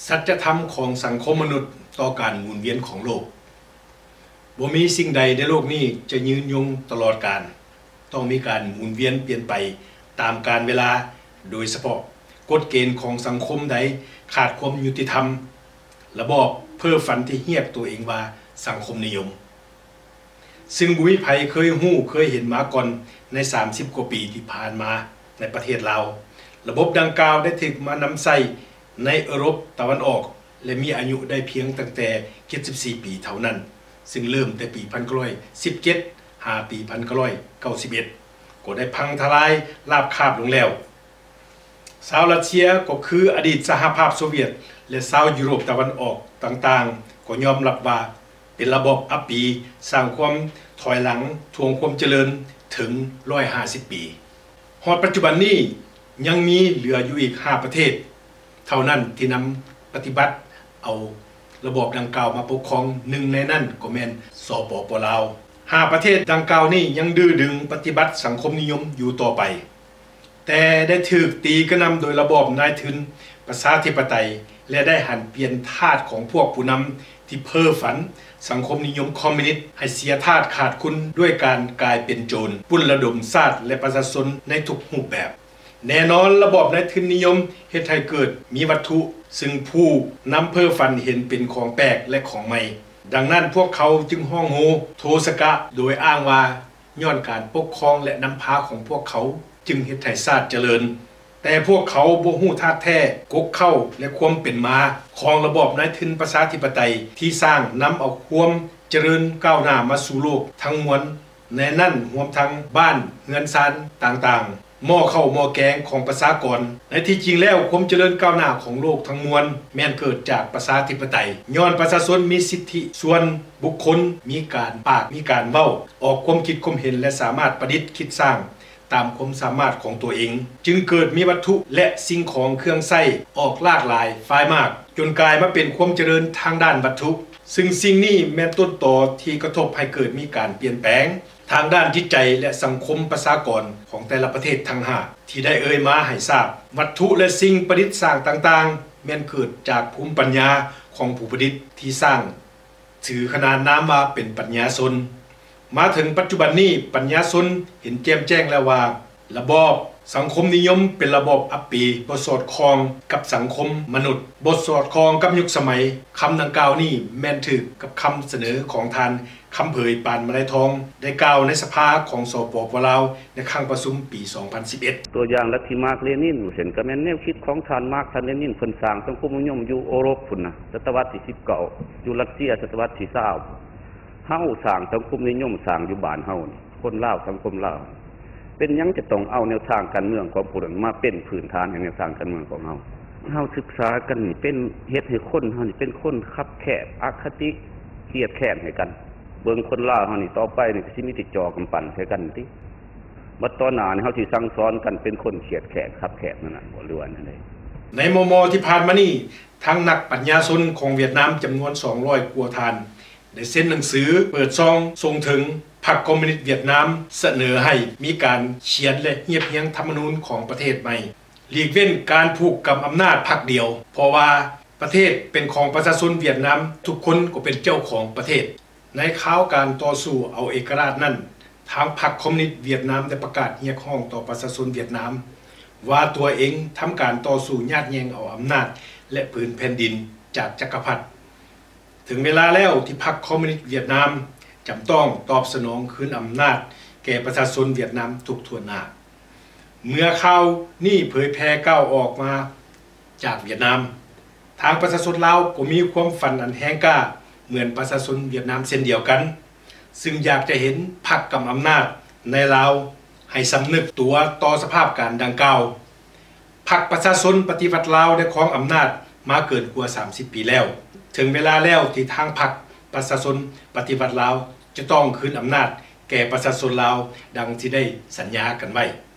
สัจธรรมของสังคมมนุษย์ต่อการหมุนเวียนของโลกบ่มีสิ่งใดในโลกนี้จะยืนยงตลอดกาลต้องมีการหมุนเวียนเปลี่ยนไปตามกาลเวลาโดยเฉพาะกฎเกณฑ์ของสังคมใดขาดความยุติธรรมระบอบเพ้อฝันที่เรียกตัวเองว่าสังคมนิยมซึ่งบุญภัยเคยเห็นมาก่อนใน30กว่าปีที่ผ่านมาในประเทศลาวระบบดังกล่าวได้ถูกมานำใช้ในยุโรปตะวันออกและมีอายุได้เพียงตั้งแต่74ปีเท่านั้นซึ่งเริ่มแต่ปี1917หาปี1991ก็ได้พังทลายราบคาบลงแล้วชาวรัสเซียก็คืออดีตสหภาพโซเวียตและชาวยุโรปตะวันออกต่างๆก็ยอมรับว่าเป็นระบบอัปปีสร้างความถอยหลังทวงความเจริญถึง150ปีฮอดปัจจุบันนี้ยังมีเหลืออยู่อีก5ประเทศเท่านั้นที่นำปฏิบัติเอาระบบดังกล่าวมาปกครองหนึ่งในนั้นก็แม่นสปป.ลาว5ประเทศดังกล่าวนี้ยังดื้อดึงปฏิบัติสังคมนิยมอยู่ต่อไปแต่ได้ถูกตีกระนำโดยระบอบนายทุนประชาธิปไตยและได้หันเปลี่ยนทาสของพวกผู้นำที่เพ้อฝันสังคมนิยมคอมมิวนิสต์ให้เสียทาสขาดคุณด้วยการกลายเป็นโจรปุ้นระดมชาติและประชาชนในทุกรูปแบบแน่นอนระบอบนายทุนนิยมเฮ็ดให้เกิดมีวัตถุซึ่งผู้นำเพ้อฝันเห็นเป็นของแปลกและของใหม่ดังนั้นพวกเขาจึงห้องโหโทสกะโดยอ้างว่าย้อนการปกครองและนำพาของพวกเขาจึงเฮ็ดให้ชาติเจริญแต่พวกเขาบ่ฮู้ธาตุแท้กกเข้าและความเป็นมาของระบอบนายทุนประชาธิปไตยที่สร้างนำเอาความเจริญก้าวหน้ามาสู่โลกทั้งมวลในนั้นรวมทั้งบ้านเรือนซานต่างๆหม้อข้าวหม้อแกงของประชากรในที่จริงแล้วความเจริญก้าวหน้าของโลกทั้งมวลแม้นเกิดจากประชาธิปไตยย้อนประชาชนมีสิทธิส่วนบุคคลมีการปากมีการเว้าออกความคิดความเห็นและสามารถประดิษฐ์คิดสร้างตามความสามารถของตัวเองจึงเกิดมีวัตถุและสิ่งของเครื่องใช้ออกหลากหลายฝ่ายมากจนกลายมาเป็นความเจริญทางด้านวัตถุซึ่งสิ่งนี้แม้นต้นตอที่กระทบให้เกิดมีการเปลี่ยนแปลงทางด้านจิตใจและสังคมประชากรของแต่ละประเทศทั้ง5ที่ได้เอ่ยมาให้ทราบวัตถุและสิ่งประดิษฐ์สร้างต่างๆแม้นเกิดจากภูมิปัญญาของผู้ประดิษฐ์ที่สร้างถือขนานนามว่าเป็นปัญญาชนมาถึงปัจจุบันนี้ปัญญาชนเห็นแจ่มแจ้งแล้วว่าระบอบสังคมนิยมเป็นระบอบอัปปีบ่สอดคล้องกับสังคมมนุษย์บ่สอดคล้องกับยุคสมัยคำดังกล่าวนี้แม่นถึกกับคำเสนอของท่านคำเผยปานมาลัยทองได้กล่าวในสภาของสปป.ลาวในครั้งประชุมปี 2011 ตัวอย่างลัทธิมาร์กเลนินเห็นก็แม่นแนวคิดของท่านมาร์กท่านเลนินเพิ่นสร้างสังคมนิยมอยู่ยุโรปพุ่นน่ะศตวรรษที่19อยู่รัสเซียศตวรรษที่20เฮาสร้างสังคมนิยมสร้างอยู่บ้านเฮานี่คนลาวสังคมลาวเป็นหยังจะต้องเอาแนวทางการเมืองของผู้นั้นมาเป็นพื้นฐานแห่งแนวทางการเมืองของเฮาศึกษากันนี่เป็นเฮ็ดให้คนเฮานี่เป็นคนคับแคบอคติเกลียดแค้นให้กันเบิ่งคนลาวเฮานี่ต่อไปนี่สิมีติจอกำปั้นใส่กันติบัดตอนหน้านี่เฮาสิสั่งสอนกันเป็นคนเกลียดแค้นคับแค้นนั่นน่ะบ่รู้อันนั้นได้ในมมที่ผ่านมานี่ทางนักปัญญาชนของเวียดนามจำนวน200กว่าท่านได้เซ็นหนังสือเปิดซองส่งถึงพรรคคอมมิวนิสต์เวียดนามเสนอให้มีการเขียนและเรียบเรียงธรรมนูญของประเทศใหม่หลีกเว้นการผูกกับอำนาจพรรคเดียวเพราะว่าประเทศเป็นของประชาชนเวียดนามทุกคนก็เป็นเจ้าของประเทศในข่าวการต่อสู้เอาเอกราชนั้นทางพรรคคอมมิวนิสต์เวียดนามได้ประกาศเรียกร้องต่อประชาชนเวียดนามว่าตัวเองทำการต่อสู้ญาติแย่งเอาอำนาจและผืนแผ่นดินจากจักรพรรดิถึงเวลาแล้วที่พรรคคอมมิวนิสต์เวียดนามจำต้องตอบสนองคืนอำนาจแก่ประชาชนเวียดนามทุกทั่วหน้าเมื่อข่าวนี้เผยแพร่ก้าวออกมาจากเวียดนามทางประชาชนลาวก็มีความฝันอันแห้งกล้าเหมือนประชาชนเวียดนามเช่นเดียวกันซึ่งอยากจะเห็นพรรคกำอำนาจในลาวให้สำนึกตัวต่อสภาพการดังกล่าวพรรคประชาชนปฏิวัติลาวได้ครองอำนาจมาเกินกว่า30ปีแล้วถึงเวลาแล้วที่ทางพรรคประชาชนปฏิวัติลาวจะต้องคืนอำนาจแก่ประชาชนลาวดังที่ได้สัญญากันไว้